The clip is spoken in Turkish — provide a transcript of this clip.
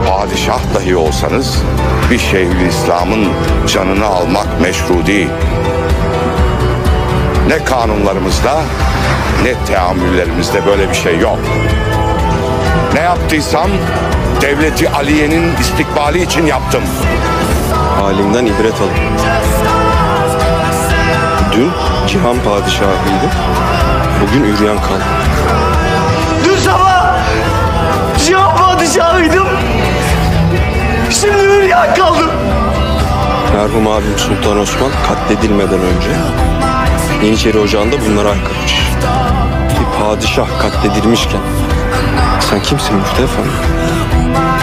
Padişah dahi olsanız bir Şeyhülislam'ın canını almak meşru değil. Ne kanunlarımızda ne teamüllerimizde böyle bir şey yok. Ne yaptıysam devleti Aliye'nin istikbali için yaptım. Halimden ibret alın. Dün cihan padişahıydı, bugün üryan kaldı. Dün sabah cihan padişahıydım, şimdi üryan kaldım. Merhum abim Sultan Osman katledilmeden önce Yeniçeri Ocağı'nda bunlara aykırmış. Bir padişah katledilmişken sen kimsin Müftü Efendi?